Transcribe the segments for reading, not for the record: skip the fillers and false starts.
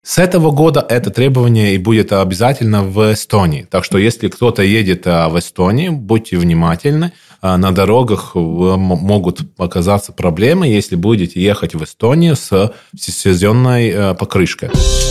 С этого года это требование и будет обязательно в Эстонии. Так что если кто-то едет в Эстонию, будьте внимательны. На дорогах могут оказаться проблемы, если будете ехать в Эстонию с всесезонной покрышкой.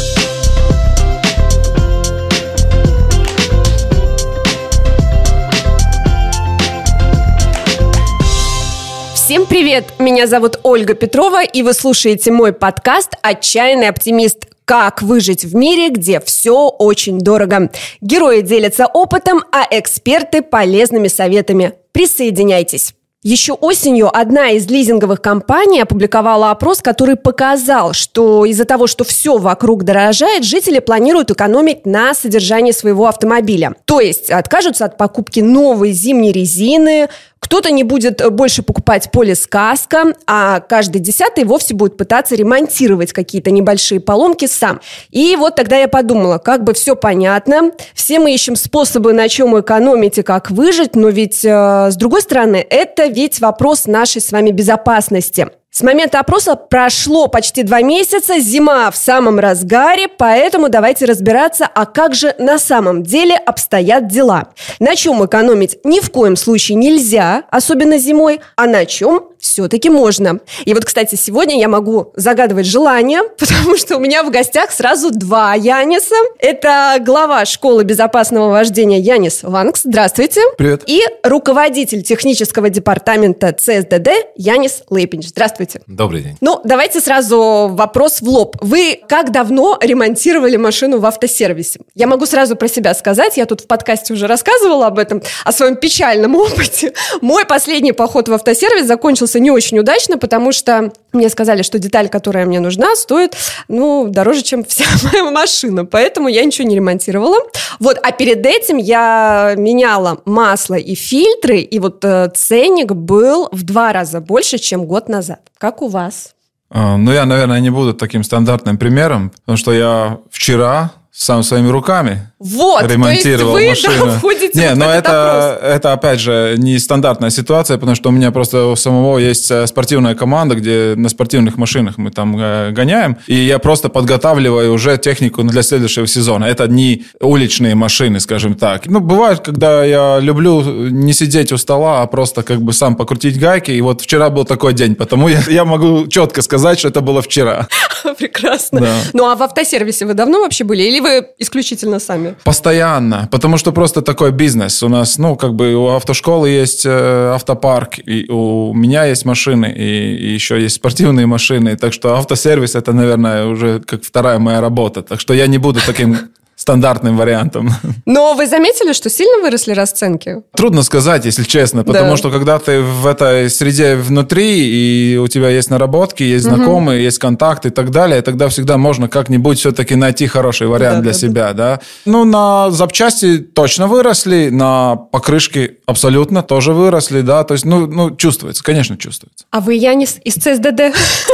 Всем привет! Меня зовут Ольга Петрова, и вы слушаете мой подкаст «Отчаянный оптимист». Как выжить в мире, где все очень дорого. Герои делятся опытом, а эксперты – полезными советами. Присоединяйтесь. Еще осенью одна из лизинговых компаний опубликовала опрос, который показал, что из-за того, что все вокруг дорожает, жители планируют экономить на содержании своего автомобиля. То есть откажутся от покупки новой зимней резины, кто-то не будет больше покупать полискаска, а каждый 10-й вовсе будет пытаться ремонтировать какие-то небольшие поломки сам. И вот тогда я подумала, как бы все понятно, все мы ищем способы, на чем экономить и как выжить, но ведь, с другой стороны, это ведь вопрос нашей с вами безопасности. С момента опроса прошло почти 2 месяца, зима в самом разгаре, поэтому давайте разбираться, а как же на самом деле обстоят дела. На чем экономить ни в коем случае нельзя, особенно зимой, а на чем все-таки можно. И вот, кстати, сегодня я могу загадывать желания, потому что у меня в гостях сразу 2 Яниса. Это глава школы безопасного вождения Янис Ванкс. Здравствуйте. Привет. И руководитель технического департамента ЦСДД Янис Лейпинч. Здравствуйте. Добрый день. Ну, давайте сразу вопрос в лоб. Вы как давно ремонтировали машину в автосервисе? Я могу сразу про себя сказать. Я тут в подкасте уже рассказывала об этом, о своем печальном опыте. Мой последний поход в автосервис закончился не очень удачно, потому что мне сказали, что деталь, которая мне нужна, стоит, дороже, чем вся моя машина. Поэтому я ничего не ремонтировала. Вот, а перед этим я меняла масло и фильтры, и вот ценник был в 2 раза больше, чем год назад. Как у вас? Я, наверное, не буду таким стандартным примером, потому что я вчера сам своими руками ремонтировал машину. Входите в этот опрос. Это, опять же, не стандартная ситуация, потому что у меня просто у самого есть спортивная команда, где на спортивных машинах мы там гоняем, и я просто подготавливаю уже технику для следующего сезона. Это не уличные машины, скажем так. Бывает, когда я люблю не сидеть у стола, а просто сам покрутить гайки, и вот вчера был такой день, потому я могу четко сказать, что это было вчера. Прекрасно. Да. А в автосервисе вы давно вообще были, или вы исключительно сами? Постоянно, потому что просто такой бизнес. У нас, у автошколы есть автопарк, и у меня есть машины, и еще есть спортивные машины, так что автосервис – это, наверное, уже как 2-я моя работа, так что я не буду таким стандартным вариантом. Но вы заметили, что сильно выросли расценки? Трудно сказать, если честно, потому что когда ты в этой среде внутри, и у тебя есть наработки, есть знакомые, есть контакты и так далее, тогда всегда можно как-нибудь все-таки найти хороший вариант для себя. Да? На запчасти точно выросли, на покрышки абсолютно тоже выросли, да, то есть, чувствуется, конечно, чувствуется. А вы, Янис, из ЦСДД?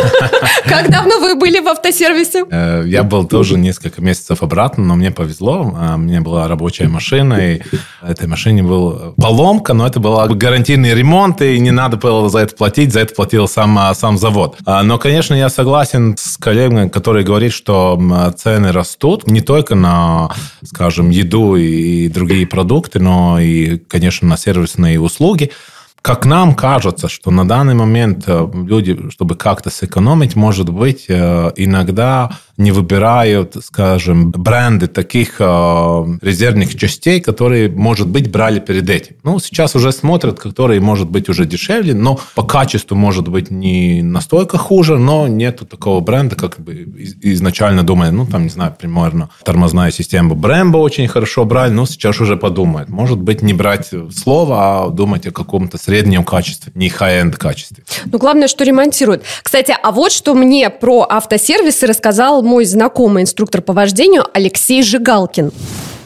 Как давно вы были в автосервисе? Я был тоже несколько месяцев обратно, но мне повезло. У меня была рабочая машина, и этой машине была поломка, но это был гарантийный ремонт, и не надо было за это платить, за это платил сам завод. Но, конечно, я согласен с коллегой, который говорит, что цены растут не только на, скажем, еду и другие продукты, но и, конечно, на сервисные услуги. Как нам кажется, что на данный момент люди, чтобы как-то сэкономить, может быть, иногда не выбирают, скажем, бренды таких резервных частей, которые, может быть, брали перед этим. Сейчас уже смотрят, которые, может быть, уже дешевле, но по качеству, может быть, не настолько хуже, но нету такого бренда, как бы изначально думали, не знаю, примерно тормозная система Brembo очень хорошо брали, сейчас уже подумают. Может быть, не брать слово, а думать о каком-то среднем качестве, не high-end качестве. Главное, что ремонтируют. Кстати, а вот что мне про автосервисы рассказал мой знакомый инструктор по вождению Алексей Жигалкин.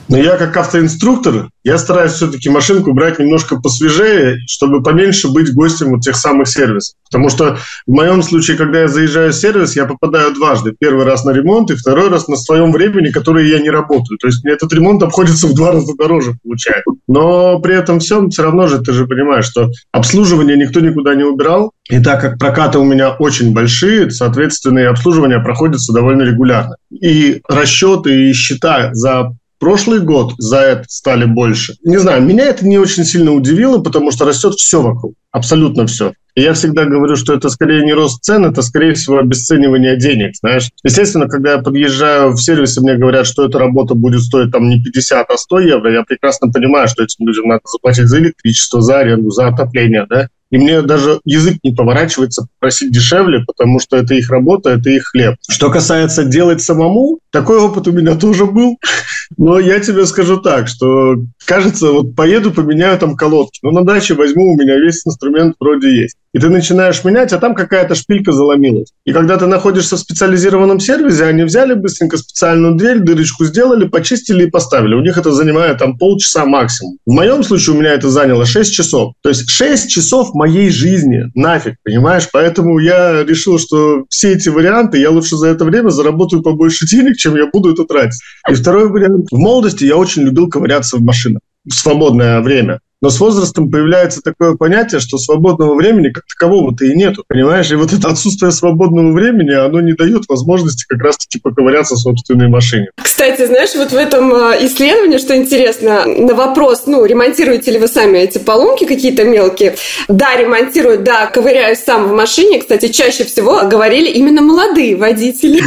Но я как автоинструктор, я стараюсь все-таки машинку брать немножко посвежее, чтобы поменьше быть гостем вот тех самых сервисов. Потому что в моем случае, когда я заезжаю в сервис, я попадаю дважды. Первый раз на ремонт и второй раз на своем времени, которое я не работаю. То есть мне этот ремонт обходится в 2 раза дороже, получается. Но при этом всем все равно же ты же понимаешь, что обслуживание никто никуда не убирал. И так как прокаты у меня очень большие, соответственно, и обслуживание проходится довольно регулярно. И расчеты, и счета за прошлый год за это стали больше. Не знаю, меня это не очень сильно удивило, потому что растет все вокруг, абсолютно все. И я всегда говорю, что это скорее не рост цен, это, скорее всего, обесценивание денег, знаешь. Естественно, когда я подъезжаю в сервис, и мне говорят, что эта работа будет стоить там не 50, а 100 евро, я прекрасно понимаю, что этим людям надо заплатить за электричество, за аренду, за отопление, да. И мне даже язык не поворачивается просить дешевле, потому что это их работа, это их хлеб. Что касается делать самому, такой опыт у меня тоже был. Но я тебе скажу так, что, кажется, вот поеду, поменяю там колодки. Но на даче возьму, у меня весь инструмент вроде есть. И ты начинаешь менять, а там какая-то шпилька заломилась. И когда ты находишься в специализированном сервисе, они взяли быстренько специальную дверь, дырочку сделали, почистили и поставили. У них это занимает там полчаса максимум. В моем случае у меня это заняло 6 часов. То есть 6 часов моей жизни нафиг, понимаешь? Поэтому я решил, что все эти варианты, я лучше за это время заработаю побольше денег, чем я буду это тратить. И второй вариант. В молодости я очень любил ковыряться в машинах в свободное время. Но с возрастом появляется такое понятие, что свободного времени как такового-то и нету, понимаешь? И вот это отсутствие свободного времени, оно не дает возможности как раз-таки поковыряться в собственной машине. Кстати, знаешь, вот в этом исследовании, что интересно, на вопрос, ремонтируете ли вы сами эти поломки какие-то мелкие? Да, ремонтирую, да, ковыряюсь сам в машине. Кстати, чаще всего говорили именно молодые водители.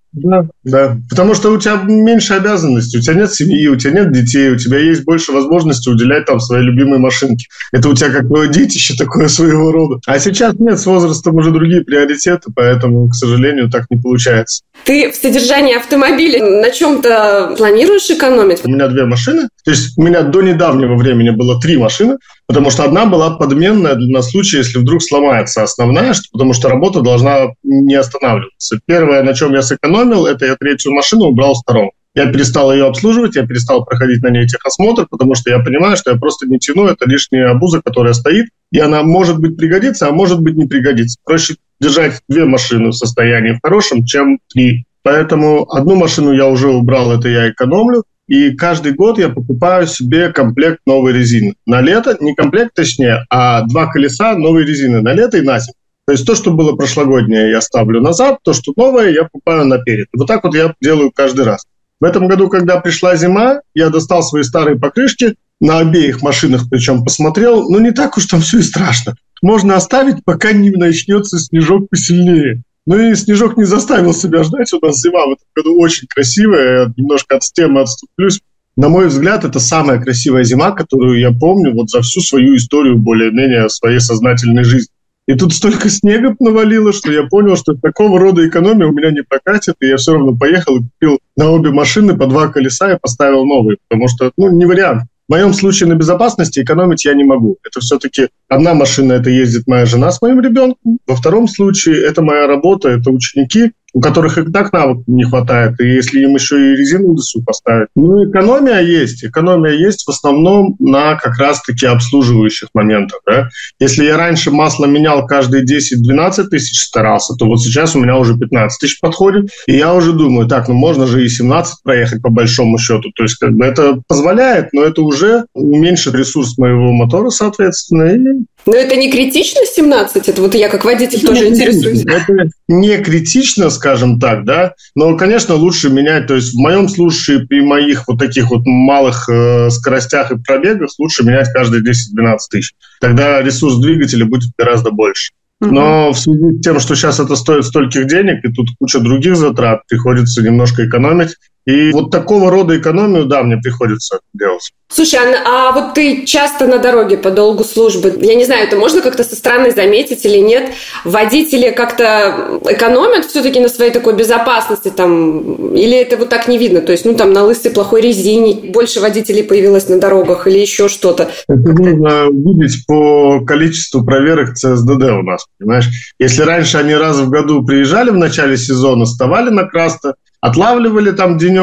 Да. Потому что у тебя меньше обязанностей, у тебя нет семьи, у тебя нет детей, у тебя есть больше возможности уделять там своей любимой машинке. Это у тебя как бы детище такое своего рода. А сейчас нет, с возрастом уже другие приоритеты, поэтому, к сожалению, так не получается. Ты в содержании автомобиля на чем-то планируешь экономить? У меня 2 машины. То есть у меня до недавнего времени было 3 машины, потому что одна была подменная на случай, если вдруг сломается основная, потому что работа должна не останавливаться. Первое, на чем я сэкономил, это я 3-ю машину убрал в сторонку. Я перестал ее обслуживать, я перестал проходить на ней техосмотр, потому что я понимаю, что я просто не тяну, это лишняя обуза, которая стоит, и она может быть пригодится, а может быть не пригодится. Проще держать 2 машины в состоянии хорошем, чем 3. Поэтому 1 машину я уже убрал, это я экономлю. И каждый год я покупаю себе комплект новой резины. На лето, не комплект точнее, а 2 колеса новой резины на лето и на зиму. То есть то, что было прошлогоднее, я ставлю назад, то, что новое, я покупаю наперед. Вот так вот я делаю каждый раз. В этом году, когда пришла зима, я достал свои старые покрышки, на обеих машинах причем посмотрел, не так уж там все и страшно. Можно оставить, пока не начнется снежок посильнее. И снежок не заставил себя ждать. У нас зима в этом году очень красивая. Я немножко от темы отступлюсь. На мой взгляд, это самая красивая зима, которую я помню вот за всю свою историю более-менее своей сознательной жизни. И тут столько снега навалило, что я понял, что такого рода экономия у меня не прокатит. И я все равно поехал и купил на обе машины по 2 колеса и поставил новые. Потому что, не вариант. В моем случае на безопасности экономить я не могу. Это все-таки одна машина, это ездит моя жена с моим ребенком. Во втором случае это моя работа, это ученики, у которых и так навыков не хватает. И если им еще и резину ДСУ поставить. Экономия есть. Экономия есть в основном на как раз-таки обслуживающих моментах. Да? Если я раньше масло менял каждые 10-12 тысяч старался, то вот сейчас у меня уже 15 тысяч подходит. И я уже думаю, можно же и 17 проехать по большому счету. То есть это позволяет, но это уже уменьшит ресурс моего мотора, соответственно. Но это не критично 17? Это вот я как водитель тоже интересуюсь. Это не критично, скажем так, да. Но, конечно, лучше менять. То есть в моем случае при моих вот таких вот малых скоростях и пробегах лучше менять каждые 10-12 тысяч. Тогда ресурс двигателя будет гораздо больше. Но в связи с тем, что сейчас это стоит стольких денег, и тут куча других затрат, приходится немножко экономить. И вот такого рода экономию, мне приходится делать. Слушай, а вот ты часто на дороге по долгу службы, я не знаю, это можно как-то со стороны заметить или нет? Водители как-то экономят все-таки на своей такой безопасности там, или это вот так не видно? То есть, на лысой плохой резине больше водителей появилось на дорогах или еще что-то? Это нужно видеть по количеству проверок ЦСДД у нас, понимаешь? Если раньше они раз в году приезжали в начале сезона, вставали на Красто, отлавливали там денек,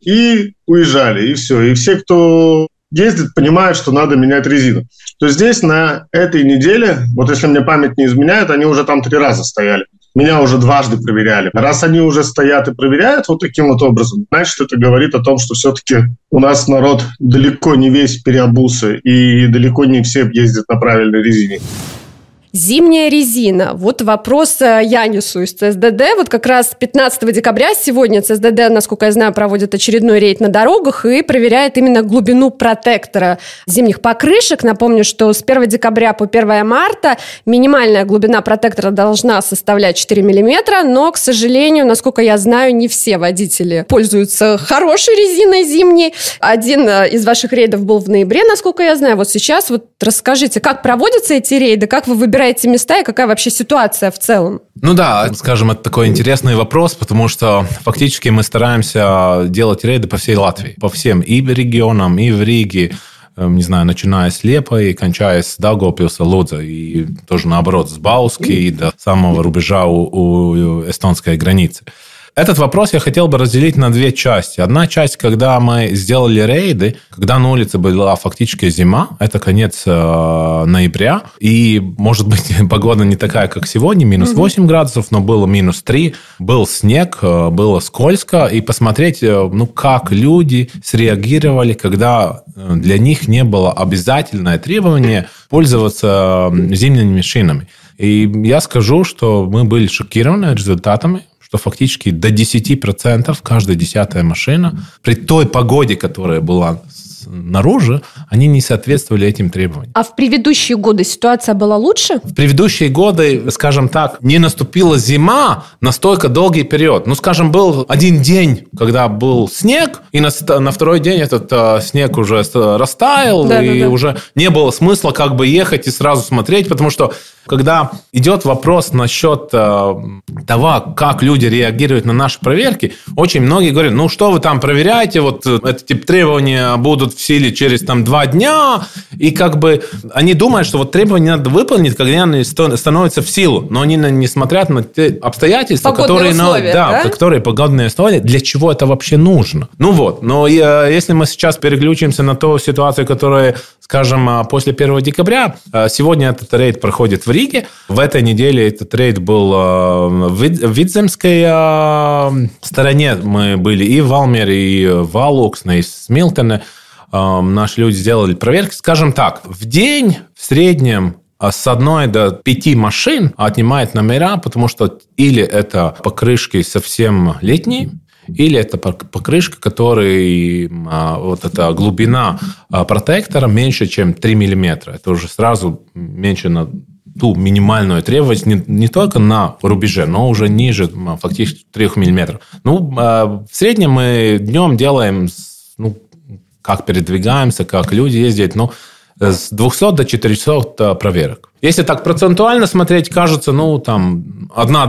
и уезжали, и все. И все, кто ездит, понимают, что надо менять резину. То здесь на этой неделе, вот если мне память не изменяет, они уже там 3 раза стояли. Меня уже дважды проверяли. Раз они уже стоят и проверяют вот таким вот образом, значит, это говорит о том, что все-таки у нас народ далеко не весь переобулся и далеко не все ездят на правильной резине. Зимняя резина. Вот вопрос Янису из ЦСДД. Вот как раз 15 декабря сегодня ЦСДД, насколько я знаю, проводит очередной рейд на дорогах и проверяет именно глубину протектора зимних покрышек. Напомню, что с 1 декабря по 1 марта минимальная глубина протектора должна составлять 4 мм, но, к сожалению, насколько я знаю, не все водители пользуются хорошей резиной зимней. Один из ваших рейдов был в ноябре, насколько я знаю. Вот сейчас вот расскажите, как проводятся эти рейды, как вы выбираете места и какая вообще ситуация в целом? Ну да, скажем, это такой интересный вопрос, потому что фактически мы стараемся делать рейды по всей Латвии, по всем и регионам, и в Риге, не знаю, начиная с Лепа и кончая с Даугавпилса, Лудза, и тоже наоборот, с Бауски и до самого рубежа у эстонской границы. Этот вопрос я хотел бы разделить на 2 части. Одна часть, когда мы сделали рейды, когда на улице была фактически зима, это конец ноября, и, может быть, погода не такая, как сегодня, минус 8 градусов, но было минус 3, был снег, было скользко, и посмотреть, как люди среагировали, когда для них не было обязательное требование пользоваться зимними шинами. И я скажу, что мы были шокированы результатами, что фактически до 10% каждая 10-я машина при той погоде, которая была снаружи, они не соответствовали этим требованиям. А в предыдущие годы ситуация была лучше? В предыдущие годы, скажем так, не наступила зима настолько долгий период. Скажем, был один день, когда был снег, и на второй день этот снег уже растаял, уже не было смысла ехать и сразу смотреть, потому что когда идет вопрос насчет того, как люди реагируют на наши проверки, очень многие говорят, что вы там проверяете, вот эти требования будут в силе через 2 дня, и они думают, что требования надо выполнить, когда они становятся в силу, но они не смотрят на те обстоятельства, которые погодные условия, для чего это вообще нужно. Но если мы сейчас переключимся на ту ситуацию, которая, скажем, после 1 декабря, сегодня этот рейд проходит в Риге. В этой неделе этот рейд был в Видземской стороне. Мы были и в Валмере, и в Алуксне, и в Смилтене. Наши люди сделали проверки. Скажем так, в день в среднем с 1 до 5 машин отнимает номера, потому что или это покрышки совсем летние, или это покрышка, которой эта глубина протектора меньше, чем 3 мм. Это уже сразу меньше на ту минимальную требовательность не только на рубеже, но уже ниже фактически 3 мм. В среднем мы днем делаем, как передвигаемся, как люди ездят, с 200 до 400 проверок. Если так процентуально смотреть, кажется, 1-2,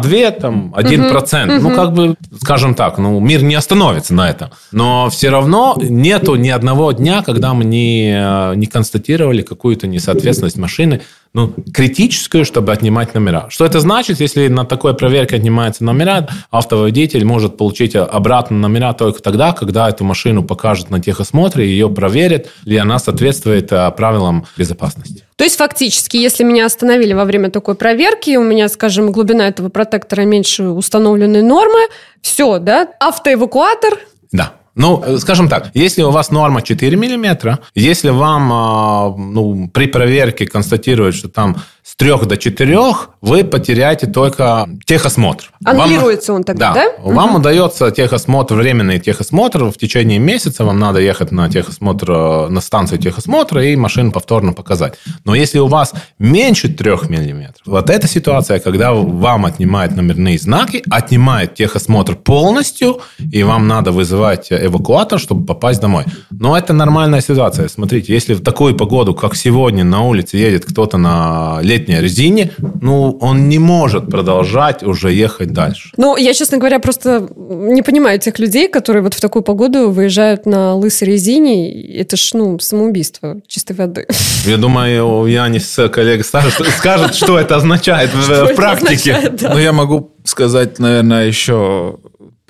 1%. Скажем так, мир не остановится на этом. Но все равно нету ни одного дня, когда мы не констатировали какую-то несоответственность машины, критическую, чтобы отнимать номера. Что это значит? Если на такой проверке отнимаются номера, автоводитель может получить обратно номера только тогда, когда эту машину покажут на техосмотре, ее проверят, ли она соответствует правилам безопасности. То есть, фактически, если меня остановили во время такой проверки, у меня, скажем, глубина этого протектора меньше установленной нормы, все, да? Автоэвакуатор? Да. Скажем так, если у вас норма 4 мм, если вам при проверке констатируют, что там с 3 до 4, вы потеряете только техосмотр. Аннулируется он тогда, да? Вам удается техосмотр, временный техосмотр в течение месяца, вам надо ехать на техосмотр, на станцию техосмотра и машину повторно показать. Но если у вас меньше 3 мм, вот эта ситуация, когда вам отнимают номерные знаки, отнимает техосмотр полностью, и вам надо вызывать эвакуатор, чтобы попасть домой. Но это нормальная ситуация. Смотрите, если в такую погоду, как сегодня, на улице едет кто-то на летней резине, он не может продолжать уже ехать дальше. Я, честно говоря, просто не понимаю тех людей, которые вот в такую погоду выезжают на лысой резине. Это ж, самоубийство чистой воды. Я думаю, Янис, коллега, скажет, что это означает в практике. Я могу сказать, наверное, еще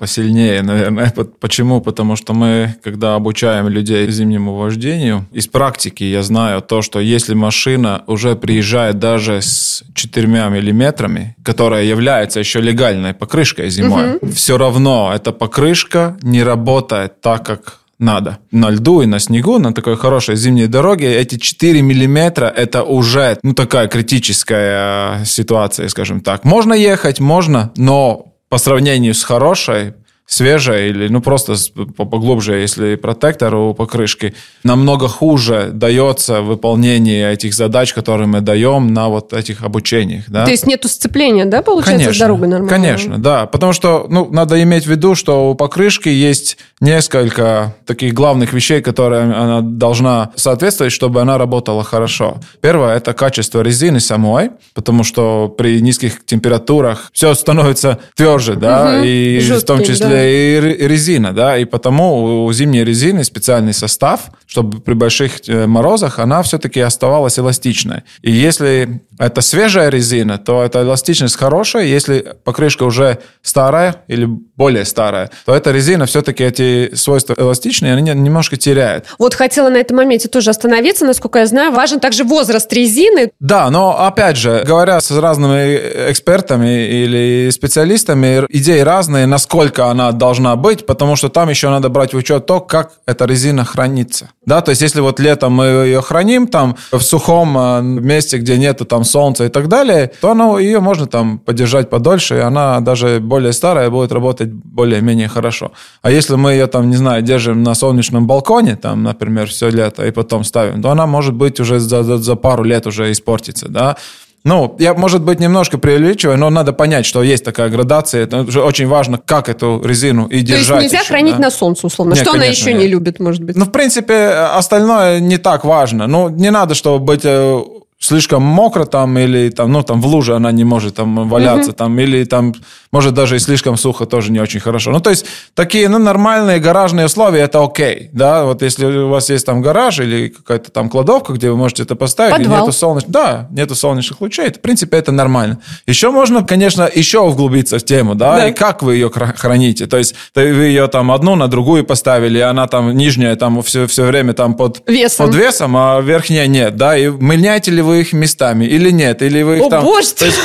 посильнее, наверное. Почему? Потому что мы, когда обучаем людей зимнему вождению, из практики я знаю то, что если машина уже приезжает даже с 4 миллиметрами, которая является еще легальной покрышкой зимой, все равно эта покрышка не работает так, как надо. На льду и на снегу, на такой хорошей зимней дороге, эти 4 миллиметра – это уже такая критическая ситуация, скажем так. Можно ехать, можно, но по сравнению с хорошей, свежей или просто поглубже, если протектор у покрышки, намного хуже дается выполнение этих задач, которые мы даем на вот этих обучениях. Да? То есть нету сцепления, да, получается, конечно, с дорогой нормально? Конечно, да. Потому что надо иметь в виду, что у покрышки есть несколько таких главных вещей, которые она должна соответствовать, чтобы она работала хорошо. Первое – это качество резины самой, потому что при низких температурах все становится тверже, да, и жесткий, в том числе и резина, да, и потому у зимней резины специальный состав, чтобы при больших морозах она все-таки оставалась эластичной. И если это свежая резина, то эта эластичность хорошая. Если покрышка уже старая или более старая, то эта резина все-таки эти свойства эластичные, они немножко теряет. Вот хотела на этом моменте тоже остановиться. Насколько я знаю, важен также возраст резины. Да, но опять же, говоря с разными экспертами или специалистами, идеи разные, насколько она должна быть, потому что там еще надо брать в учет то, как эта резина хранится. Да, то есть если вот летом мы ее храним там в сухом месте, где нету там солнца и так далее, то ее можно там подержать подольше, и она даже более старая будет работать более-менее хорошо. А если мы ее там, не знаю, держим на солнечном балконе, там, например, все лето, и потом ставим, то она может быть уже за пару лет уже испортится, да. Я, может быть, немножко преувеличиваю, но надо понять, что есть такая градация. Это уже очень важно, как эту резину и держать. То есть нельзя хранить на солнце, условно? Нет, что конечно, она еще не любит, может быть? В принципе, остальное не так важно. Не надо, чтобы быть слишком мокро там, или там, в луже она не может там валяться, там, или там, может, даже и слишком сухо тоже не очень хорошо. То есть, такие, нормальные гаражные условия, это окей, да, вот если у вас есть там гараж или какая-то там кладовка, где вы можете это поставить, подвал. Нету солнечных лучей, в принципе, это нормально. Еще можно, конечно, еще углубиться в тему, да, и как вы ее храните, то есть, вы ее там одну на другую поставили, и она там нижняя там все время там под весом, а верхняя нет, да, и меняете ли вы их местами или нет, или вы их там... Боже! То есть,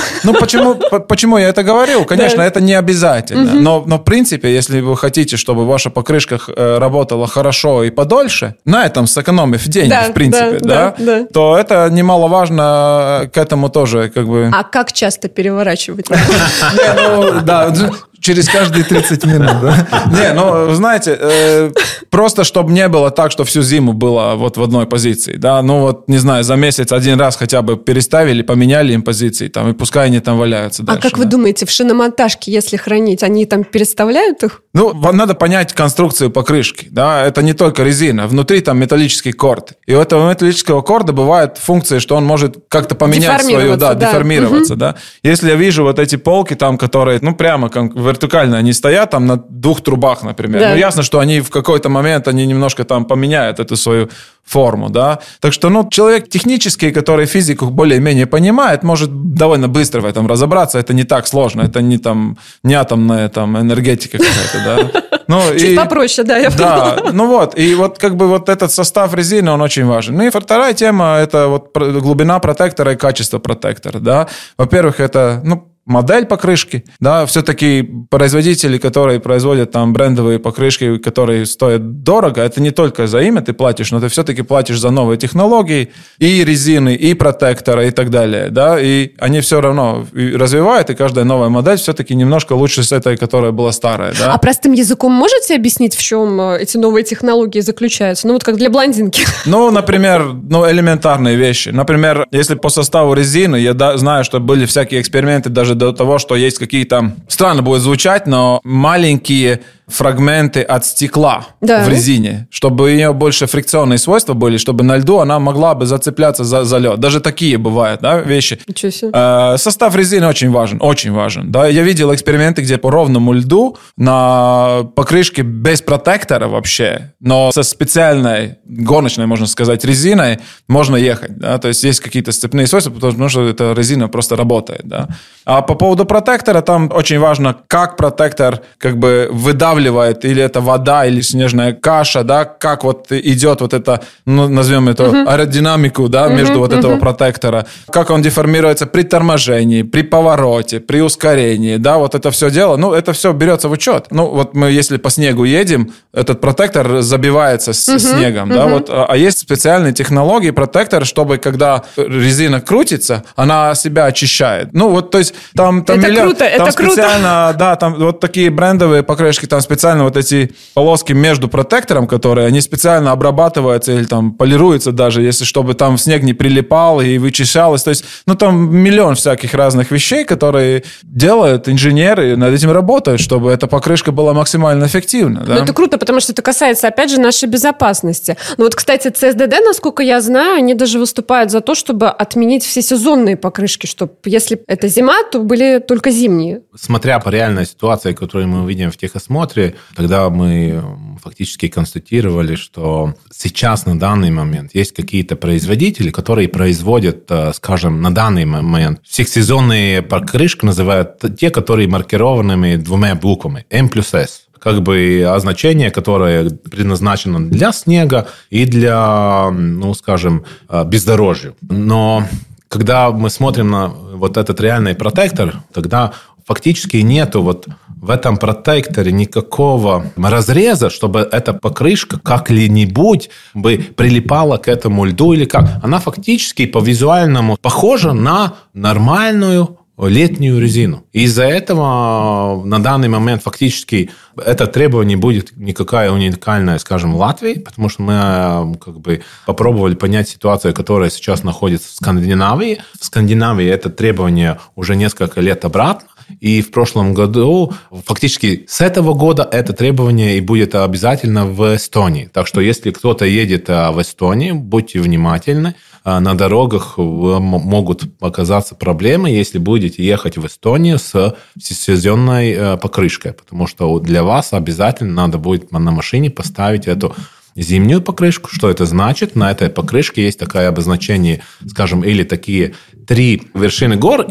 почему я это говорю? Конечно, это не обязательно, но в принципе, если вы хотите, чтобы ваша покрышка работала хорошо и подольше, на этом сэкономив деньги, в принципе, то это немаловажно к этому тоже как бы... А как часто переворачивать? Да, через каждые 30 минут, да? Знаете, просто чтобы не было так, что всю зиму было вот в одной позиции, да? Не знаю, за месяц один раз хотя бы переставили, поменяли им позиции, там, и пускай они там валяются дальше. А как вы думаете, в шиномонтажке, если хранить, они там переставляют их? Надо понять конструкцию покрышки, да? Это не только резина, внутри там металлический корд. И у этого металлического корда бывает функция, что он может как-то поменять свою, деформироваться, да? Если я вижу вот эти полки там, которые, прямо вертикально они стоят там на 2 трубах, например. Ясно, что они в какой-то момент они немножко там поменяют эту свою форму, да. Так что, человек технический, который физику более-менее понимает, может довольно быстро в этом разобраться. Это не так сложно. Это не атомная там энергетика какая-то, да. Чуть попроще, да, я поняла. И как бы этот состав резины, он очень важен. И вторая тема – это глубина протектора и качество протектора, да. Во-первых, это, модель покрышки, да, все-таки производители, которые производят там брендовые покрышки, которые стоят дорого, это не только за имя ты платишь, но ты все-таки платишь за новые технологии, и резины, и протектора, и так далее, да, и они все равно развивают, и каждая новая модель все-таки немножко лучше с этой, которая была старая, да. А простым языком можете объяснить, в чем эти новые технологии заключаются? Как для блондинки. Например, элементарные вещи. Например, если по составу резины, я знаю, что были всякие эксперименты даже до того, что есть какие-то, странно будет звучать, но маленькие фрагменты от стекла в резине, чтобы у нее больше фрикционные свойства были, чтобы на льду она могла бы зацепляться за лед. Даже такие бывают, да, вещи. Ничего себе. Состав резины очень важен. Да? Я видел эксперименты, где по ровному льду на покрышке без протектора вообще, но со специальной гоночной, можно сказать, резиной можно ехать. Да? То есть есть какие-то сцепные свойства, потому что эта резина просто работает. Да? А А по поводу протектора, там очень важно, как протектор как бы выдавливает, или это вода, или снежная каша, да, как вот идет вот это, ну, назовем это аэродинамику, да, между вот этого протектора, как он деформируется при торможении, при повороте, при ускорении, да, вот это все дело, ну, это все берется в учет. Ну, вот мы, если по снегу едем, этот протектор забивается с снегом, да, вот, а есть специальные технологии протектор, чтобы когда резина крутится, она себя очищает. Ну, вот, то есть, там это миллион, круто, там это специально, круто. да, там вот такие брендовые покрышки, там специально вот эти полоски между протектором, которые, они специально обрабатываются или там полируются даже, если чтобы там снег не прилипал и вычищалось. То есть, ну, там миллион всяких разных вещей, которые делают инженеры, над этим работают, чтобы эта покрышка была максимально эффективна. Да? Ну, это круто, потому что это касается, опять же, нашей безопасности. Ну, вот, кстати, CSDD, насколько я знаю, они даже выступают за то, чтобы отменить все сезонные покрышки, чтобы, если это зима, то были только зимние. Смотря по реальной ситуации, которую мы видим в техосмотре, тогда мы фактически констатировали, что сейчас на данный момент есть какие-то производители, которые производят, скажем, на данный момент всехсезонные покрышки называют те, которые маркированными двумя буквами M плюс S. Как бы означение, которое предназначено для снега и для, ну, скажем, бездорожья. Но когда мы смотрим на вот этот реальный протектор, тогда фактически нету вот в этом протекторе никакого разреза, чтобы эта покрышка как-нибудь бы прилипала к этому льду или как. Она фактически по визуальному похожа на нормальную летнюю резину. Из-за этого на данный момент фактически это требование будет никакая уникальная, скажем, в Латвии, потому что мы как бы попробовали понять ситуацию, которая сейчас находится в Скандинавии. В Скандинавии это требование уже несколько лет обратно. И в прошлом году, фактически с этого года, это требование и будет обязательно в Эстонии. Так что, если кто-то едет в Эстонию, будьте внимательны. На дорогах могут оказаться проблемы, если будете ехать в Эстонию с всесезонной покрышкой. Потому что для вас обязательно надо будет на машине поставить эту зимнюю покрышку. Что это значит? На этой покрышке есть такое обозначение, скажем, или такие 3 вершины гор,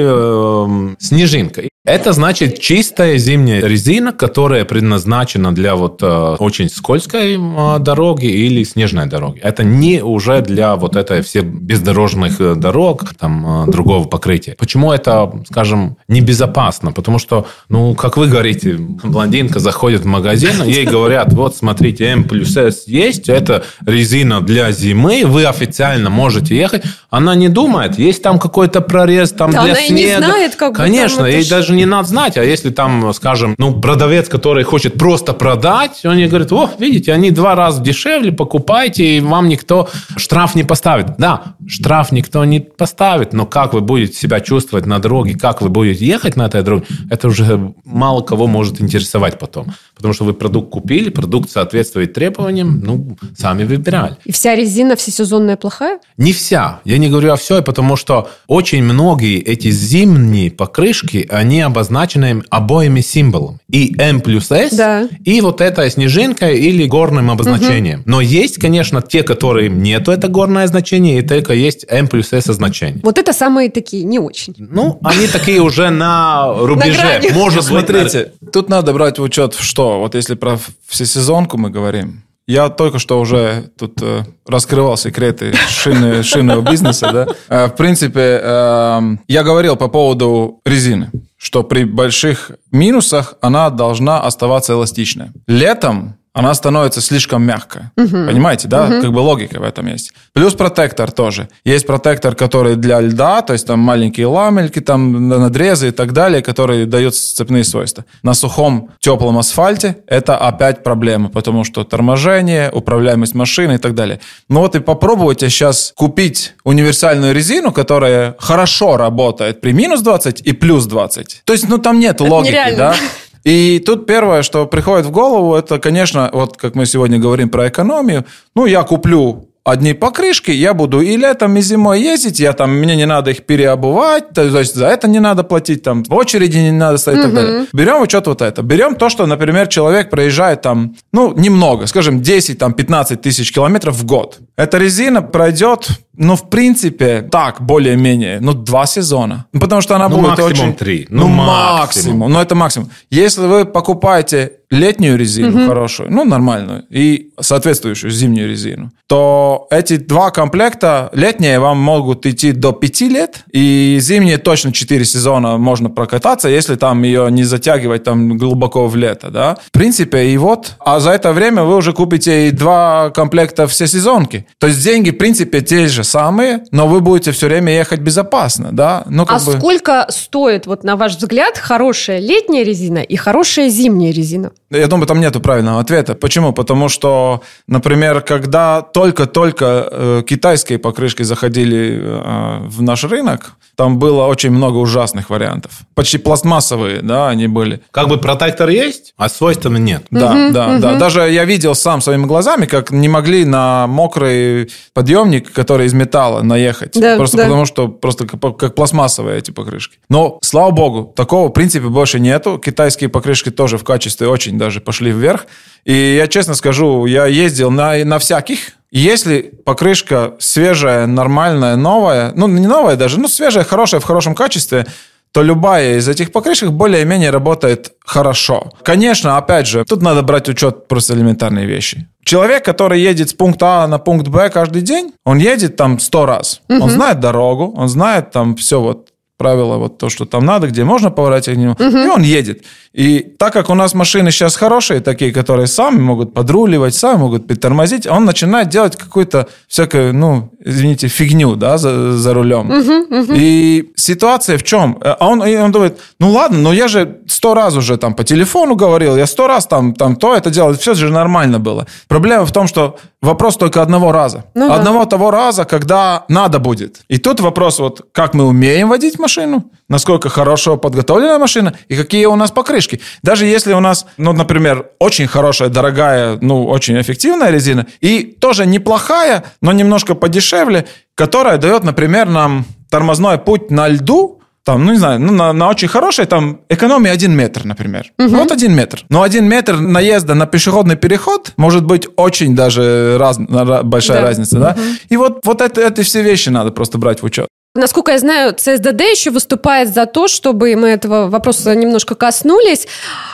или снежинка. Это значит чистая зимняя резина, которая предназначена для вот очень скользкой дороги или снежной дороги. Это не уже для вот этой всех бездорожных дорог, там, другого покрытия. Почему это, скажем, небезопасно? Потому что, ну, как вы говорите, блондинка заходит в магазин, ей говорят, вот, смотрите, M плюс S есть, это резина для зимы, вы официально можете ехать. Она не думает, есть там какой-то прорез там да, для она снега. И не знает, как бы. Конечно, ей даже не надо знать, а если там, скажем, ну, продавец, который хочет просто продать, он ей говорит, о, видите, они 2 раза дешевле, покупайте, и вам никто штраф не поставит. Да, штраф никто не поставит, но как вы будете себя чувствовать на дороге, как вы будете ехать на этой дороге, это уже мало кого может интересовать потом. Потому что вы продукт купили, продукт соответствует требованиям, ну, сами выбирали. И вся резина всесезонная плохая? Не вся. Я не говорю о всей, потому что очень многие эти зимние покрышки, они обозначены обоими символами. И M плюс S, да. И вот эта снежинка или горным обозначением. Но есть, конечно, те, которые нету это горное значение, и только есть M плюс S значение. Вот это самые такие, не очень. Ну, они такие уже на рубеже. Может, смотрите, тут надо брать в учет, что вот если про всесезонку мы говорим, я только что уже тут раскрывал секреты шинного бизнеса. Да? В принципе, я говорил по поводу резины, что при больших минусах она должна оставаться эластичной. Летом она становится слишком мягкая. Понимаете, да? Как бы логика в этом есть. Плюс протектор тоже. Есть протектор, который для льда, то есть там маленькие ламельки, там надрезы и так далее, которые дают сцепные свойства. На сухом, теплом асфальте это опять проблема, потому что торможение, управляемость машины и так далее. Ну вот и попробуйте сейчас купить универсальную резину, которая хорошо работает при минус 20 и плюс 20. То есть, ну там нет логики, нереально. Да? И тут первое, что приходит в голову, это, конечно, вот как мы сегодня говорим про экономию, ну, я куплю одни покрышки, я буду и летом, и зимой ездить, мне не надо их переобувать, то есть за это не надо платить, там, в очереди не надо стоять и так далее. Берем учет вот это. Берем то, что, например, человек проезжает там, ну, немного, скажем, 10-15 тысяч километров в год. Эта резина пройдет, в принципе, так, более-менее, 2 сезона. Потому что она будет максимум очень... 3. Максимум. Это максимум. Если вы покупаете летнюю резину хорошую, нормальную, и соответствующую зимнюю резину, то эти 2 комплекта, летние вам могут идти до 5 лет, и зимние точно 4 сезона можно прокататься, если там ее не затягивать там глубоко в лето, да. В принципе, а за это время вы уже купите и 2 комплекта всесезонки. То есть деньги, в принципе, те же самые, но вы будете все время ехать безопасно, да. Сколько стоит, на ваш взгляд, хорошая летняя резина и хорошая зимняя резина? Я думаю, там нету правильного ответа. Почему? Потому что, например, когда только-только китайские покрышки заходили в наш рынок, там было очень много ужасных вариантов. Почти пластмассовые, да, они были. Как бы протектор есть, а свойства нет. Да. Даже я видел сам своими глазами, как не могли на мокрый подъемник, который из металла, наехать. Потому что просто как пластмассовые эти покрышки. Но, слава богу, такого в принципе больше нету. Китайские покрышки тоже в качестве очень даже пошли вверх. И я честно скажу, я ездил на всяких. Если покрышка свежая, нормальная, новая, не новая даже, свежая, хорошая, в хорошем качестве, то любая из этих покрышек более-менее работает хорошо. Конечно, опять же, тут надо брать в учет просто элементарные вещи. Человек, который едет с пункта А на пункт Б каждый день, он едет там 100 раз. Он знает дорогу, он знает там все правила, то, что там надо, где можно поворачивать к нему, и он едет. И так как у нас машины сейчас хорошие, такие, которые сами могут подруливать, сами могут притормозить, он начинает делать какую-то всякую, извините, фигню, да, за рулем. И ситуация в чем? Он думает, ладно, но я же 100 раз уже там по телефону говорил, я 100 раз там то это делал, все же нормально было. Проблема в том, что вопрос только одного раза. Того раза, когда надо будет. И тут вопрос, как мы умеем водить машину, насколько хорошо подготовлена машина и какие у нас покрышки. Даже если у нас, например, очень хорошая, дорогая, очень эффективная резина и тоже неплохая, но немножко подешевле, которая дает, например, нам тормозной путь на льду, там, на очень хорошей, там, экономия 1 метр, например. 1 метр. Но 1 метр наезда на пешеходный переход может быть очень даже большая разница, да? И эти все вещи надо просто брать в учет. Насколько я знаю, ЦСДД еще выступает за то, чтобы мы этого вопроса немножко коснулись,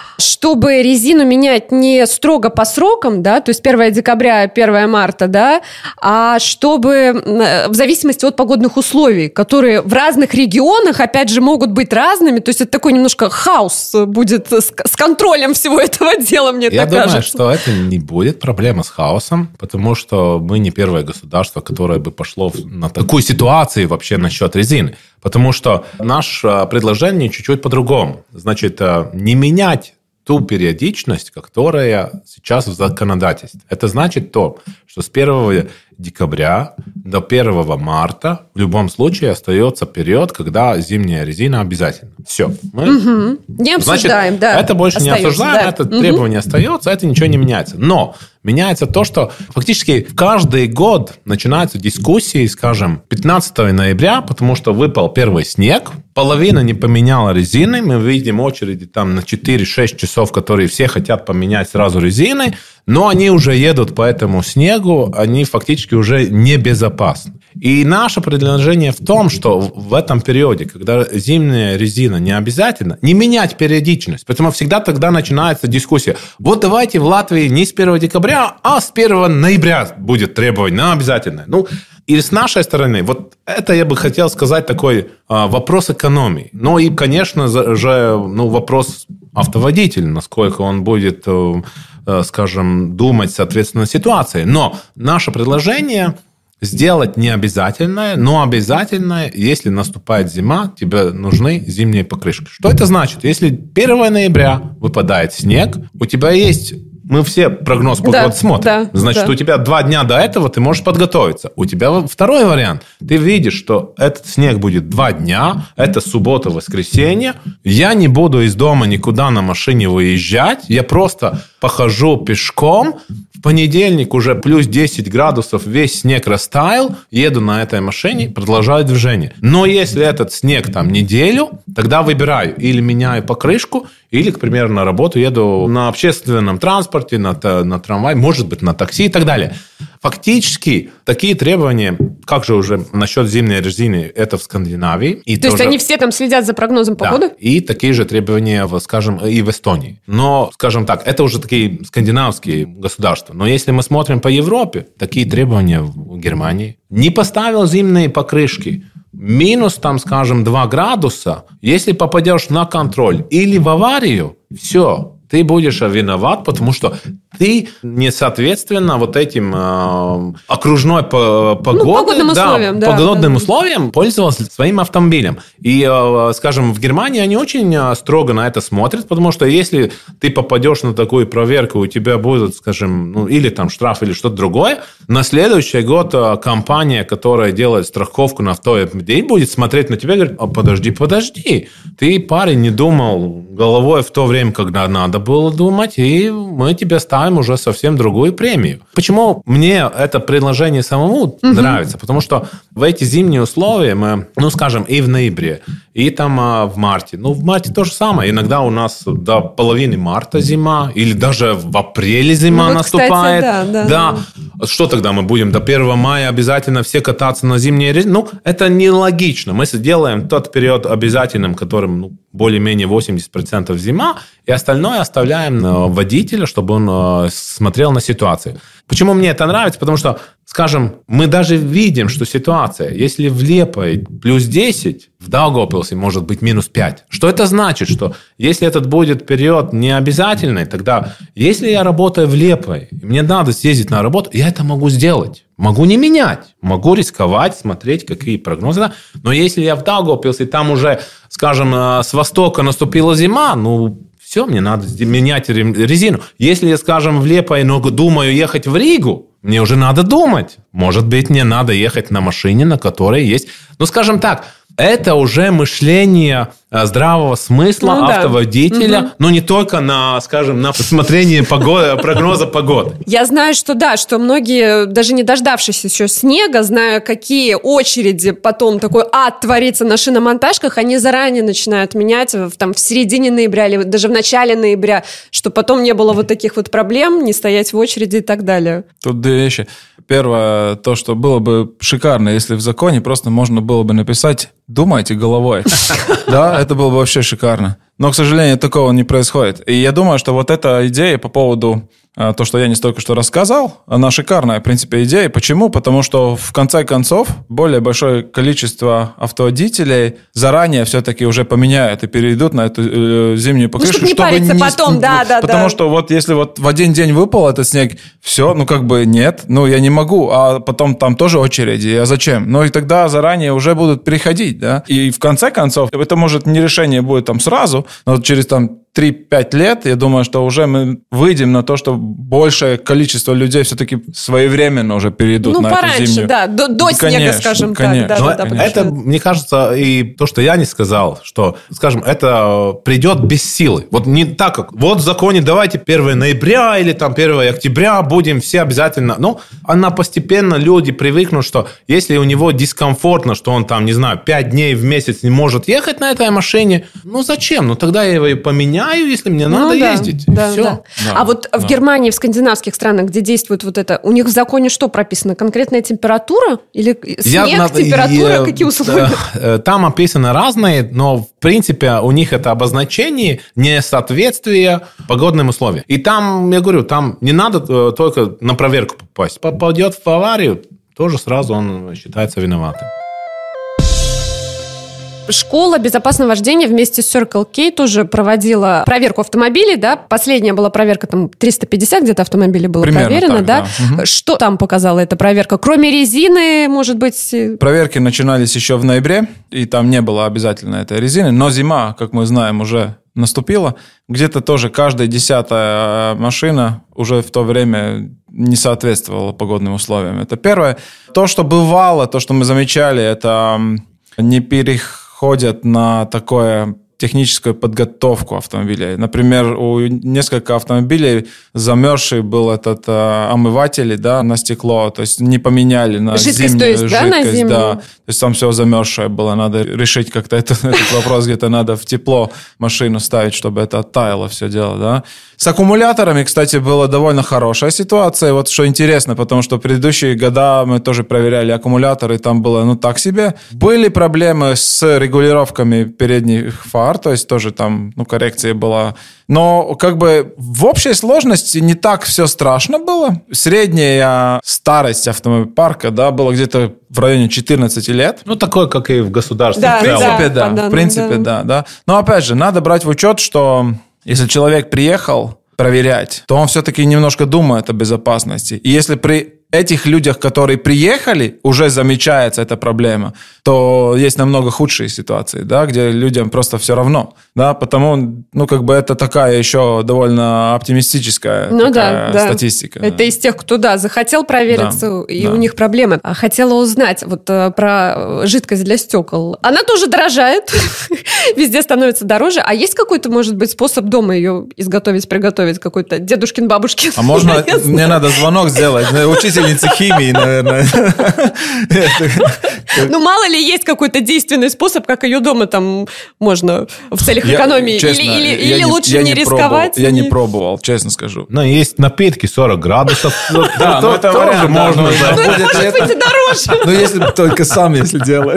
чтобы резину менять не строго по срокам, да, то есть 1 декабря, 1 марта, да, а чтобы в зависимости от погодных условий, которые в разных регионах, опять же, могут быть разными, то есть это такой немножко хаос будет с контролем всего этого дела, мне так кажется. Я думаю, что это не будет проблема с хаосом, потому что мы не первое государство, которое бы пошло на такую ситуацию вообще насчет резины, потому что наше предложение чуть-чуть по-другому. Значит, не менять ту периодичность, которая сейчас в законодательстве. Это значит то, что с 1 декабря до 1 марта в любом случае остается период, когда зимняя резина обязательно. Все. Мы... Не обсуждаем, да. Это больше не обсуждаем, это требование остается, это ничего не меняется. Но меняется то, что фактически каждый год начинаются дискуссии, скажем, 15 ноября, потому что выпал первый снег, половина не поменяла резины, мы видим очереди там на 4-6 часов, которые все хотят поменять сразу резины, но они уже едут по этому снегу, они фактически уже небезопасны. И наше предложение в том, что в этом периоде, когда зимняя резина не обязательно, не менять периодичность. Поэтому всегда тогда начинается дискуссия. Давайте в Латвии не с 1 декабря, а с 1 ноября будет требование на обязательное. И с нашей стороны, это я бы хотел сказать такой вопрос экономии. Ну и, конечно же, вопрос автоводителя, насколько он будет, скажем, думать, соответственно, ситуации. Но наше предложение сделать не обязательное, но обязательное, если наступает зима, тебе нужны зимние покрышки. Что это значит? Если 1 ноября выпадает снег, у тебя есть... Мы все прогноз погоды смотрим. Значит, у тебя 2 дня до этого ты можешь подготовиться. У тебя второй вариант. Ты видишь, что этот снег будет 2 дня, это суббота, воскресенье. Я не буду из дома никуда на машине выезжать. Я просто похожу пешком. В понедельник уже плюс 10 градусов, весь снег растаял. Еду на этой машине, продолжаю движение. Но если этот снег там неделю, тогда выбираю. Или меняю покрышку, или, к примеру, на работу еду на общественном транспорте, на трамвай, может быть, на такси и так далее. фактически такие требования, как же уже насчет зимней резины, это в Скандинавии. И то есть они все там следят за прогнозом погоды? Да, и такие же требования, скажем, и в Эстонии. Но, скажем так, это уже такие скандинавские государства. Но если мы смотрим по Европе, такие требования в Германии. Не поставил зимние покрышки, минус, там, скажем, 2 градуса, если попадешь на контроль или в аварию, все, ты будешь виноват, потому что ты не соответственно вот этим окружной погодным условиям пользовался своим автомобилем. И, скажем, в Германии они очень строго на это смотрят, потому что если ты попадешь на такую проверку, у тебя будет, скажем, или там штраф, или что-то другое, на следующий год компания, которая делает страховку на автомобиль, будет смотреть на тебя и говорить: подожди, ты, парень, не думал головой в то время, когда надо было думать, и мы тебе ставим уже совсем другую премию. Почему мне это предложение самому нравится? Потому что в эти зимние условия мы, скажем, и в ноябре, и там в марте. В марте то же самое. Иногда у нас до половины марта зима, или даже в апреле зима наступает. Кстати, да. Что тогда мы будем? До 1 мая обязательно все кататься на зимней резине? Это нелогично. Мы сделаем тот период обязательным, которым более-менее 80% зима, и остальное оставляем водителя, чтобы он смотрел на ситуацию. Почему мне это нравится? Потому что, скажем, мы даже видим, что ситуация, если в Лепое плюс 10, в Даугавпилсе может быть минус 5. Что это значит? Что если этот будет период необязательный, тогда, если я работаю в Лепое, и мне надо съездить на работу, я это могу сделать. Могу не менять, могу рисковать, смотреть, какие прогнозы. Но если я в Даугавпилсе, там уже, скажем, с востока наступила зима, все, мне надо менять резину. Если я, скажем, в Лепое, но думаю ехать в Ригу, мне уже надо думать. Может быть, мне надо ехать на машине, на которой есть... скажем так, это уже мышление здравого смысла автоводителя, но не только на, скажем, на посмотрение прогноза погоды. Я знаю, что что многие, даже не дождавшись еще снега, зная, какие очереди потом такой ад творится на шиномонтажках, они заранее начинают менять в середине ноября или даже в начале ноября, чтобы потом не было вот таких вот проблем, не стоять в очереди и так далее. Тут 2 вещи. Первое, то, что было бы шикарно, если в законе просто можно было бы написать «думайте головой». Да, это было бы вообще шикарно. Но, к сожалению, такого не происходит. И я думаю, что вот эта идея по поводу то, что я не столько что рассказал, она шикарная, в принципе, идея. Почему? Потому что, в конце концов, более большое количество автоводителей заранее все-таки уже поменяют и перейдут на эту зимнюю покрышку. Чтобы не париться потом, Потому что вот если вот в один день выпал этот снег, все, нет, я не могу, а потом там тоже очереди, а зачем? И тогда заранее уже будут переходить, да. И в конце концов, это может не решение будет сразу, но через 3-5 лет, я думаю, что уже мы выйдем на то, что большее количество людей все-таки своевременно уже перейдут на эту зимнюю. До снега, скажем так. Это, мне кажется, и то, что я не сказал, что, скажем, это придет без силы. Вот не так, как в законе давайте 1 ноября или 1 октября будем все обязательно. Она постепенно, люди привыкнут, что если у него дискомфортно, что он 5 дней в месяц не может ехать на этой машине, зачем? Тогда я его поменяю, если мне надо ездить. Все. А вот в Германии, в скандинавских странах, где действует вот это, у них в законе что прописано? Конкретная температура? Или снег, температура? Какие условия? Там описаны разные, но в принципе у них это обозначение несоответствия погодным условиям. И там, я говорю, там не надо только на проверку попасть. Попадет в аварию, тоже сразу он считается виноватым. Школа безопасного вождения вместе с Circle K тоже проводила проверку автомобилей, да? Последняя была проверка, 350 где-то автомобилей было примерно проверено, так, да? Угу. Что там показала эта проверка? Кроме резины, может быть... Проверки начинались еще в ноябре, и там не было обязательно этой резины, но зима, как мы знаем, уже наступила. Где-то тоже каждая 10-я машина уже в то время не соответствовала погодным условиям. Это первое. То, что бывало, то, что мы замечали, это не переходят на такое техническую подготовку автомобилей. Например, у нескольких автомобилей замерзший был этот омыватель, да, на стекло, то есть не поменяли на зимнюю жидкость. Да, на зимнюю? Да, то есть там все замерзшее было, надо решить как-то этот вопрос, где-то надо в тепло машину ставить, чтобы это оттаяло все дело, да. С аккумуляторами, кстати, была довольно хорошая ситуация. Вот что интересно, потому что в предыдущие года мы тоже проверяли аккумуляторы, там было, так себе. Были проблемы с регулировками передних фар, то есть тоже там, коррекция была. Но как бы в общей сложности не так все страшно было. Средняя старость автомобильпарка, да, была где-то в районе 14 лет. Такое, как и в государстве. Да, в принципе, да. Но опять же, надо брать в учет, что если человек приехал проверять, то он все-таки немножко думает о безопасности. И если при этих людях, которые приехали, уже замечается эта проблема, то есть намного худшие ситуации, да, где людям просто все равно. Да, потому, это такая еще довольно оптимистическая статистика. Это из тех, кто, захотел провериться, и у них проблемы. Хотела узнать про жидкость для стекол. Она тоже дорожает, везде становится дороже. А есть какой-то, может быть, способ дома ее изготовить, приготовить? Какой-то дедушкин, бабушкин? А можно, мне надо звонок сделать, учительнице химии, наверное. Мало ли есть какой-то действенный способ, как ее дома там можно в целях экономии. Честно, или лучше не рисковать. Я не пробовал, честно скажу. Но есть напитки 40 градусов. Да, это тоже можно. Может быть и дороже. Если только сам, если делаешь.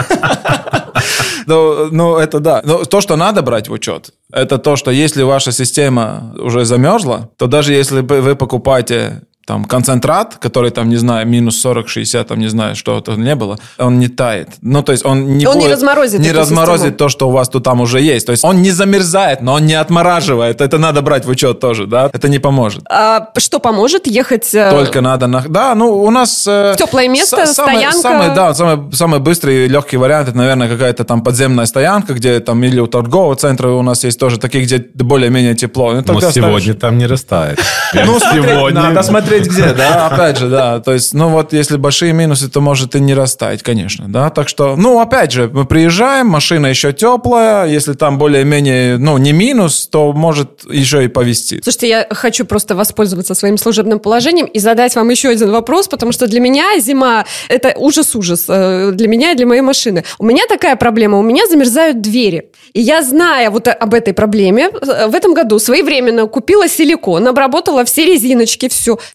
Это да. Но то, что надо брать в учет, это то, что если ваша система уже замерзла, то даже если вы покупаете там концентрат, который там, не знаю, минус 40-60, там, не знаю, что это не было, он не тает. То есть он не разморозит то, что у вас тут там уже есть. То есть он не замерзает, но он не отмораживает. Это надо брать в учет тоже, да? Это не поможет. А что поможет? Ехать... Только надо... Да, у нас... В теплое место, стоянка? Самый быстрый и легкий вариант, это, наверное, какая-то там подземная стоянка, где там или у торгового центра у нас есть тоже такие, где более-менее тепло. Но сегодня там не растает. Сегодня. Надо смотреть где, да, опять же, да, то есть, если большие минусы, то может и не растаять, конечно, да, так что, опять же, мы приезжаем, машина еще теплая, если там более-менее, не минус, то может еще и повезти. Слушайте, я хочу просто воспользоваться своим служебным положением и задать вам еще один вопрос, потому что для меня зима – это ужас-ужас, для меня и для моей машины. У меня такая проблема, у меня замерзают двери, и я, зная об этой проблеме, в этом году своевременно купила силикон, обработала все резиночки,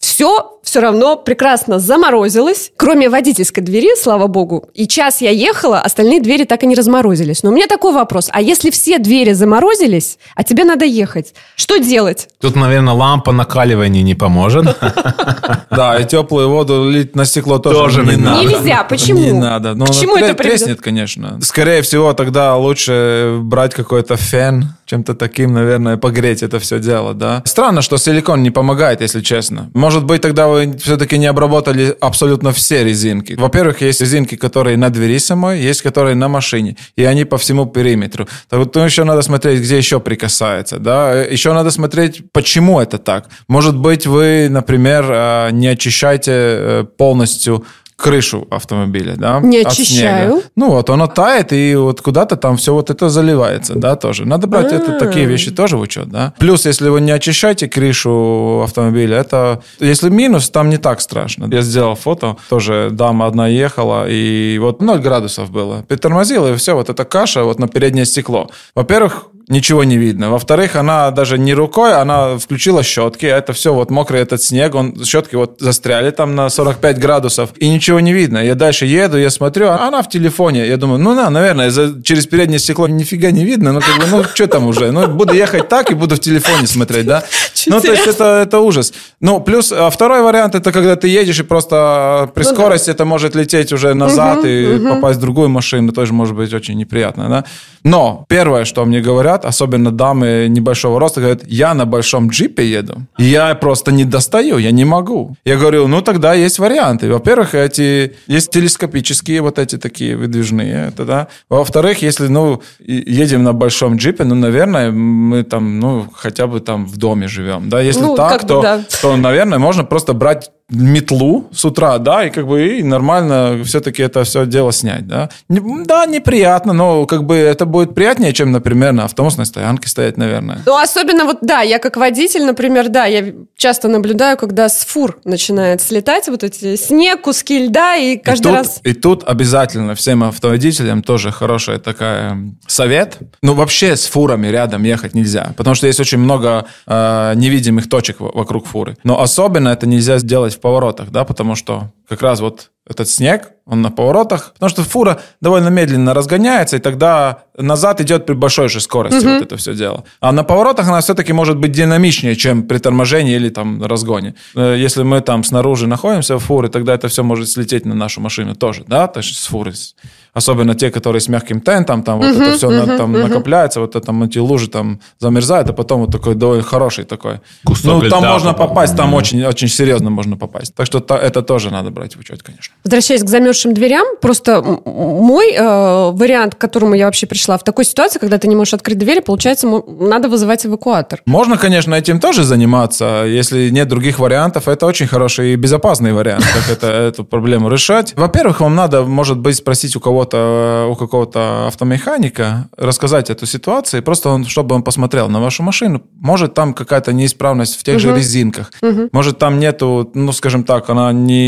все равно прекрасно заморозилось, кроме водительской двери, слава богу. И час я ехала, остальные двери так и не разморозились. Но у меня такой вопрос. А если все двери заморозились, а тебе надо ехать, что делать? Тут, наверное, лампа накаливания не поможет. Да, и теплую воду лить на стекло тоже не надо. Нельзя, почему? Не надо. Почему это треснет, конечно. Скорее всего, тогда лучше брать какой-то фен, чем-то таким, наверное, погреть это все дело, да. Странно, что силикон не помогает, если честно. Может быть, тогда вы все-таки не обработали абсолютно все резинки. Во-первых, есть резинки, которые на двери самой, есть которые на машине, и они по всему периметру. То еще надо смотреть, где еще прикасается, да. Еще надо смотреть, почему это так. Может быть, вы, например, не очищаете полностью крышу автомобиля, да? Не очищаю. Оно тает, и куда-то там все это заливается, да, тоже. Надо брать такие вещи тоже в учет, да. Плюс, если вы не очищаете крышу автомобиля, это, если минус, там не так страшно. Я сделал фото, тоже дама одна ехала, и 0 градусов было. Притормозила, и все, эта каша на переднее стекло. Во-первых, ничего не видно. Во-вторых, она даже не рукой, она включила щетки, это все мокрый этот снег, щетки застряли там на 45 градусов, и ничего не видно. Я дальше еду, я смотрю, а она в телефоне. Я думаю, наверное, через переднее стекло нифига не видно, что там уже? Буду ехать так и буду в телефоне смотреть, да? То есть это ужас. Плюс второй вариант, это когда ты едешь и просто при скорости это может лететь уже назад и попасть в другую машину, тоже может быть очень неприятно, да? Но первое, что мне говорят, говорят, особенно дамы небольшого роста, говорят, я на большом джипе еду, и я просто не достаю, я не могу. Я говорю, ну тогда есть варианты. Во-первых, есть телескопические вот эти такие выдвижные, это, да. Во-вторых, если, едем на большом джипе, наверное, мы там, хотя бы там в доме живем, да. Если так, то, наверное, можно просто брать метлу с утра, да, и нормально все-таки это все дело снять, да. Да, неприятно, но это будет приятнее, чем, например, на автобусной стоянке стоять, наверное. Ну, особенно я как водитель, например, я часто наблюдаю, когда с фур начинает слетать вот эти снег, куски льда, и каждый раз... И тут обязательно всем автоводителям тоже хороший такой совет. Вообще с фурами рядом ехать нельзя, потому что есть очень много невидимых точек вокруг фуры. Но особенно это нельзя сделать в поворотах, да, потому что как раз вот этот снег, он на поворотах, потому что фура довольно медленно разгоняется, и тогда назад идет при большой же скорости вот это все дело. А на поворотах она все-таки может быть динамичнее, чем при торможении или там разгоне. Если мы там снаружи находимся в фуре, тогда это все может слететь на нашу машину тоже, да, то есть с фуры. Особенно те, которые с мягким тентом, там вот это все накопляется, вот это, там эти лужи там замерзают, а потом вот такой довольно хороший такой. Кусок там можно попасть, там очень, очень серьезно можно попасть. Так что это тоже надо брать в учет, конечно. Возвращаясь к замерзшим дверям, просто мой вариант, к которому я вообще пришла, в такой ситуации, когда ты не можешь открыть двери, получается, надо вызывать эвакуатор. Можно, конечно, этим тоже заниматься, если нет других вариантов. Это очень хороший и безопасный вариант, как эту проблему решать. Во-первых, вам надо, может быть, спросить у какого-то автомеханика, рассказать эту ситуацию, просто чтобы он посмотрел на вашу машину. Может, там какая-то неисправность в тех же резинках. Может, там нету, скажем так, она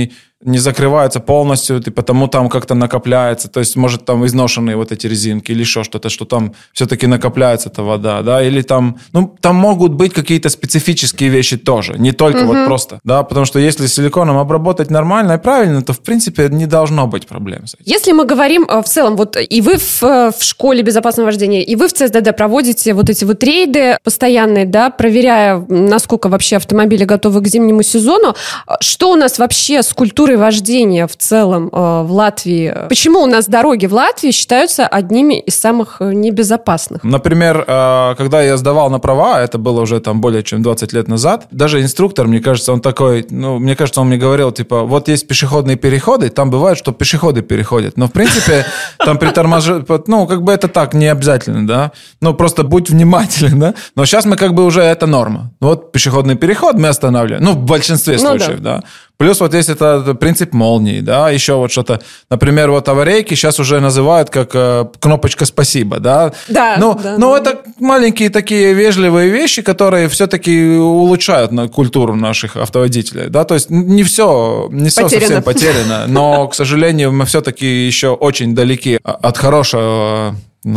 не закрывается полностью, и потому там как-то накопляется. То есть, может, там изношенные вот эти резинки или еще что-то, что там все-таки накопляется эта вода, да, или там, там могут быть какие-то специфические вещи тоже, не только вот просто, да, потому что если силиконом обработать нормально и правильно, то, в принципе, не должно быть проблем с этим. Если мы говорим в целом, вот и вы в школе безопасного вождения, и вы в ЦСДД проводите вот эти вот рейды постоянные, да, проверяя, насколько вообще автомобили готовы к зимнему сезону, что у нас вообще с культурой вождения в целом в Латвии? Почему у нас дороги в Латвии считаются одними из самых небезопасных? Например, когда я сдавал на права, это было уже там более чем 20 лет назад, даже инструктор, мне кажется, он такой, мне кажется, он мне говорил, типа, вот есть пешеходные переходы, там бывает, что пешеходы переходят, но в принципе там при торможении, это так, не обязательно, да, просто будь внимателен, да, но сейчас мы уже это норма. Вот пешеходный переход мы останавливаем, в большинстве случаев, да. Плюс вот есть это принцип молнии, да, еще вот что-то, например, вот аварийки сейчас уже называют как кнопочка «спасибо», да. Да. Это маленькие такие вежливые вещи, которые все-таки улучшают культуру наших автоводителей, да, то есть не все совсем потеряно, но, к сожалению, мы все-таки еще очень далеки от хорошего.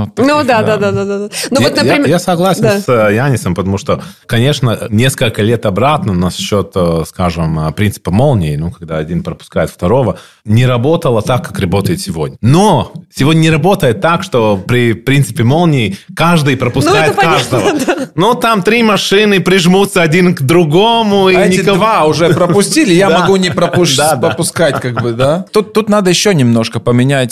Да. Например... Я согласен с Янисом, потому что, конечно, несколько лет обратно насчет, скажем, принципа молнии, когда один пропускает второго, не работало так, как работает сегодня. Но сегодня не работает так, что при принципе молнии каждый пропускает каждого. Там 3 машины прижмутся один к другому. Эти 2 уже пропустили, я могу не пропускать, да. Тут надо еще немножко поменять.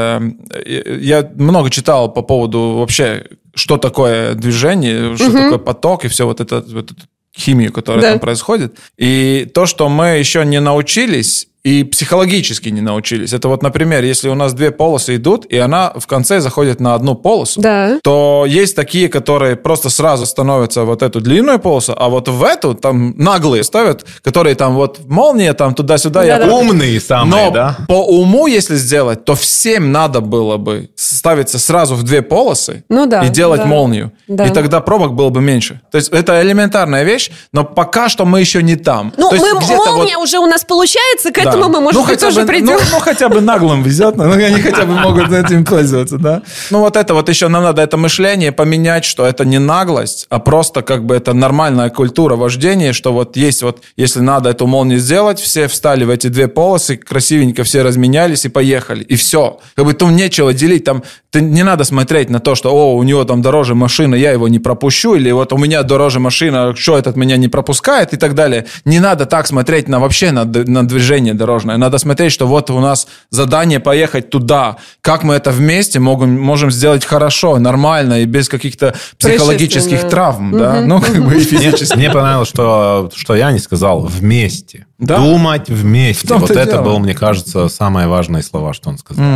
Я много читал по поводу вообще, что такое движение, что такое поток и все вот эту химию, которая там происходит. И то, что мы еще не научились и психологически не научились. Это вот, например, если у нас 2 полосы идут, и она в конце заходит на одну полосу, то есть такие, которые просто сразу становятся вот эту длинную полосу, а вот в эту там наглые ставят, которые там вот молния там туда-сюда. Умные самые, но по уму, если сделать, то всем надо было бы ставиться сразу в 2 полосы и делать молнию. И тогда пробок было бы меньше. То есть это элементарная вещь, но пока что мы еще не там. Молния уже у нас получается, к этому мы, может быть, тоже придем. Хотя бы наглым везет, но они хотя бы могут этим пользоваться, да. Еще нам надо это мышление поменять, что это не наглость, а просто это нормальная культура вождения, что вот есть если надо эту молнию сделать, все встали в эти 2 полосы, красивенько все разменялись и поехали. И все. Там нечего делить, там не надо смотреть на то, что у него там дороже машина, я его не пропущу, или вот у меня дороже машина, что этот меня не пропускает и так далее. Не надо так смотреть вообще на движение дорожное. Надо смотреть, что вот у нас задание поехать туда. Как мы это вместе можем сделать хорошо, нормально и без каких-то психологических травм, да? Ну, как бы и физически. Мне понравилось, что я не сказал вместе. Да. Думать вместе. Вот это было, мне кажется, самые важные слова, что он сказал.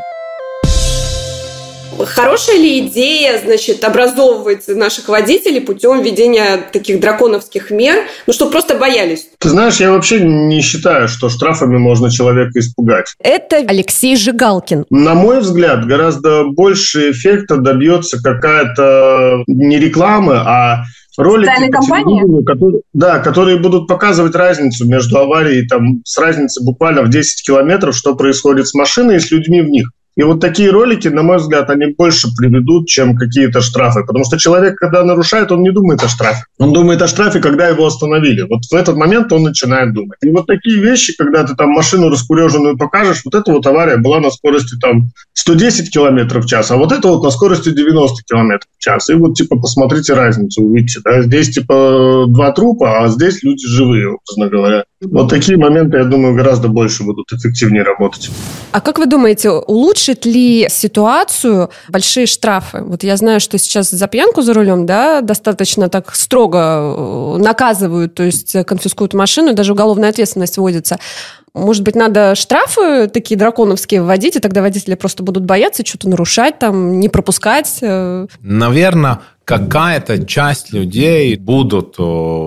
Хорошая ли идея, значит, образовывать наших водителей путем введения таких драконовских мер, чтобы просто боялись? Ты знаешь, я вообще не считаю, что штрафами можно человека испугать. Это Алексей Жигалкин. На мой взгляд, гораздо больше эффекта добьется какая-то не реклама, а ролики по телевидению, которые будут показывать разницу между аварией, с разницей буквально в 10 километров, что происходит с машиной и с людьми в них. И вот такие ролики, на мой взгляд, они больше приведут, чем какие-то штрафы. Потому что человек, когда нарушает, он не думает о штрафе. Он думает о штрафе, когда его остановили. Вот в этот момент он начинает думать. И вот такие вещи, когда ты машину раскуреженную покажешь, вот эта вот авария была на скорости 110 км в час, а вот это вот на скорости 90 км в час. И вот посмотрите разницу, увидите. Да? Здесь 2 трупа, а здесь люди живые, образно говоря. Вот такие моменты, я думаю, гораздо больше будут эффективнее работать. А как вы думаете, улучшит ли ситуацию большие штрафы? Вот я знаю, что сейчас за пьянку за рулем, достаточно так строго наказывают, то есть конфискуют машину, даже уголовная ответственность вводится. Может быть, надо штрафы такие драконовские вводить, и тогда водители просто будут бояться что-то нарушать, не пропускать? Наверное, какая-то часть людей будут,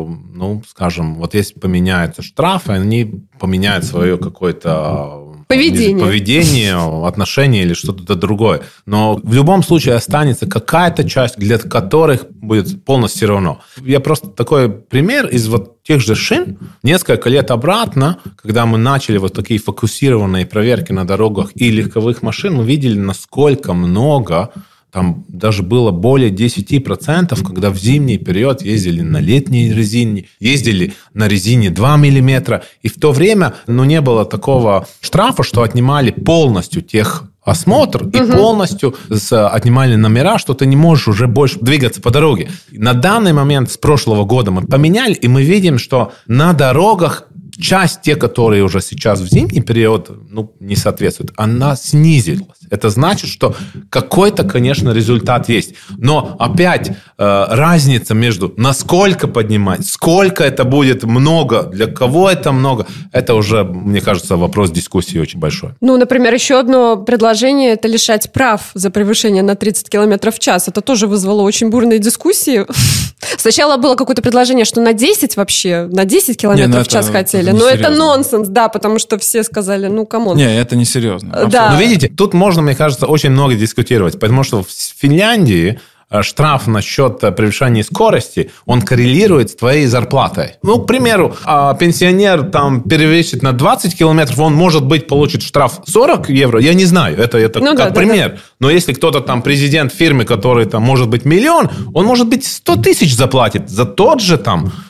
скажем, вот если поменяются штрафы, они поменяют свое какое-то поведение, отношение или что-то другое. Но в любом случае останется какая-то часть, для которых будет полностью все равно. Я просто такой пример из тех же шин. Несколько лет обратно, когда мы начали такие фокусированные проверки на дорогах и легковых машин, мы видели, насколько много. Там даже было более 10%, когда в зимний период ездили на летней резине, ездили на резине 2 мм. И в то время не было такого штрафа, что отнимали полностью техосмотр и полностью отнимали номера, что ты не можешь уже больше двигаться по дороге. На данный момент с прошлого года мы поменяли, и мы видим, что на дорогах часть те, которые уже сейчас в зимний период не соответствуют, она снизилась. Это значит, что какой-то, конечно, результат есть. Но опять разница между насколько поднимать, сколько это будет много, для кого это много, это уже, мне кажется, вопрос дискуссии очень большой. Например, еще одно предложение – это лишать прав за превышение на 30 км в час. Это тоже вызвало очень бурные дискуссии. Сначала было какое-то предложение, что на 10 вообще, на 10 км в час хотели. Но это нонсенс, потому что все сказали, камон. Не, это не серьезно. Да. Но видите, тут можно, мне кажется, очень много дискутировать, потому что в Финляндии штраф насчет превышения скорости, он коррелирует с твоей зарплатой. К примеру, пенсионер перевесит на 20 километров, он, может быть, получит штраф 40 евро, я не знаю, это пример. Да. Но если кто-то президент фирмы, который может быть миллион, он, может быть, 100 тысяч заплатит за тот же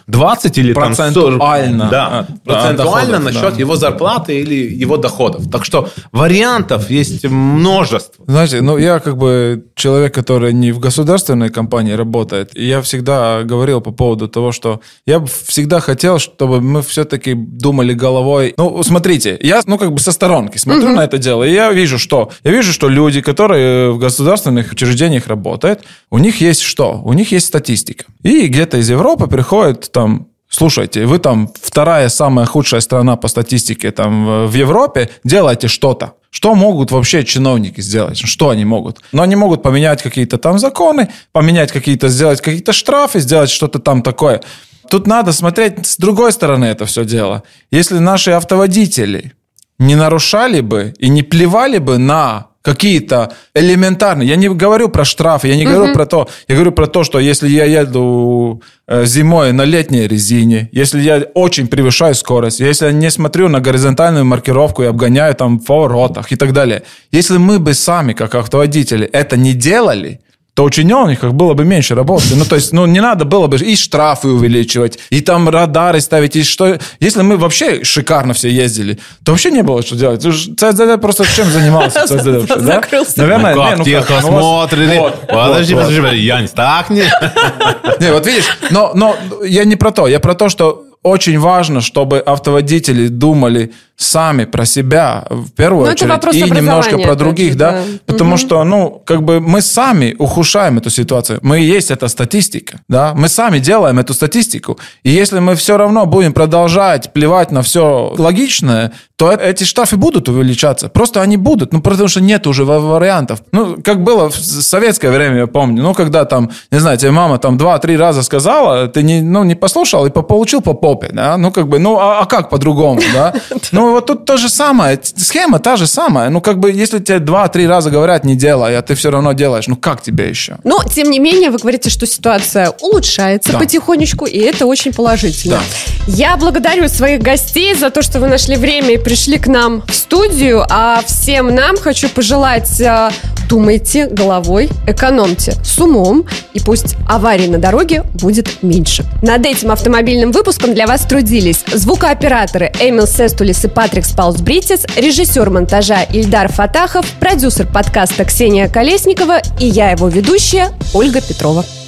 20 или 40. Процентуально. Процентуально насчет его зарплаты или его доходов. Так что вариантов есть множество. Знаете, я человек, который не в государственной компании работает, и я всегда говорил по поводу того, что я всегда хотел, чтобы мы все-таки думали головой. Смотрите, я со сторонки смотрю на это дело, и я вижу, что люди, которые в государственных учреждениях работают, у них есть что? У них есть статистика. И где-то из Европы приходят слушайте, вы вторая самая худшая страна по статистике в Европе, делайте что-то. Что могут вообще чиновники сделать? Что они могут? Но они могут поменять какие-то законы, сделать какие-то штрафы, сделать что-то такое. Тут надо смотреть с другой стороны это все дело. Если наши автоводители не нарушали бы и не плевали бы на какие-то элементарные... Я не говорю про штрафы, я не говорю про то... Я говорю про то, что если я еду зимой на летней резине, если я очень превышаю скорость, если я не смотрю на горизонтальную маркировку и обгоняю в поворотах и так далее. Если мы бы сами, как автоводители, это не делали, то у чиновников было бы меньше работы. Не надо было бы и штрафы увеличивать, и радары ставить, и что... Если мы вообще шикарно все ездили, то вообще не было что делать. ЦЗД просто чем занимался? Закрылся. Наверное, техосмотры. Подожди, Янис, так не... Не, вот видишь, но я не про то. Я про то, что очень важно, чтобы автоводители думали сами про себя в первую очередь и немножко про других, да? Потому что, мы сами ухудшаем эту ситуацию. Мы и есть эта статистика, да? Мы сами делаем эту статистику. И если мы все равно будем продолжать плевать на все логичное, то эти штрафы будут увеличаться. Просто они будут, потому что нет уже вариантов. Как было в советское время, я помню, когда там, не знаю, тебе мама там 2-3 раза сказала, ты не послушал и получил по попе, да? А как по-другому, да? Вот тут то же самое, схема та же самая. Если тебе 2-3 раза говорят, не делай, а ты все равно делаешь, как тебе еще? Но, тем не менее, вы говорите, что ситуация улучшается потихонечку, и это очень положительно. Да. Я благодарю своих гостей за то, что вы нашли время и пришли к нам в студию, а всем нам хочу пожелать: думайте головой, экономьте с умом, и пусть аварий на дороге будет меньше. Над этим автомобильным выпуском для вас трудились звукооператоры Эмил Сестулис и Патрик Спаус-Бритис, режиссер монтажа Ильдар Фатахов, продюсер подкаста Ксения Колесникова и я, его ведущая, Ольга Петрова.